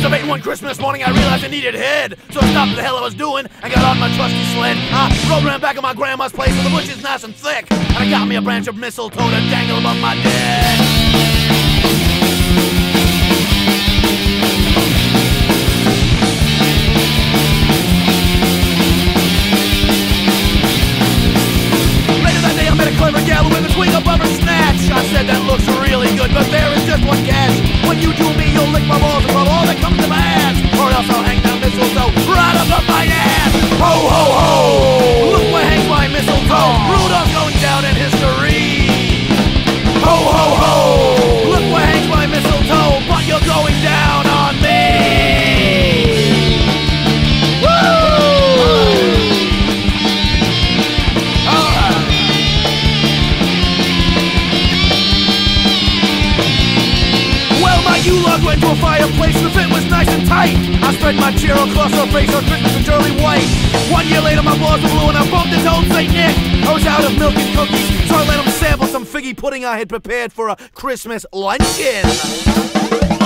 Masturbating one Christmas morning, I realized I needed head. So I stopped what the hell I was doing and got on my trusty sled. I rode around back of my grandma's place where the bush is nice and thick. And I got me a branch of mistletoe to dangle above my dick. Later that day I met a clever gal with a swing above her snatch. I said that looks really good, but there is just one catch. When you do me, you'll lick my balls and rub all that comes to my ass. Or else I'll hang down mistletoe right up my ass. Ho ho ho! Look where hangs my mistletoe. Rudolph's going down in history. Ho ho ho! Look where hangs my mistletoe, but you're going down on me. Woo! You lug went to a fireplace, the fit was nice and tight. I spread my chair across her face, her Christmas and Charlie White. 1 year later, my balls were blue and I bumped his old St. Nick. I was out of milk and cookies, so I let him sample some figgy pudding I had prepared for a Christmas luncheon.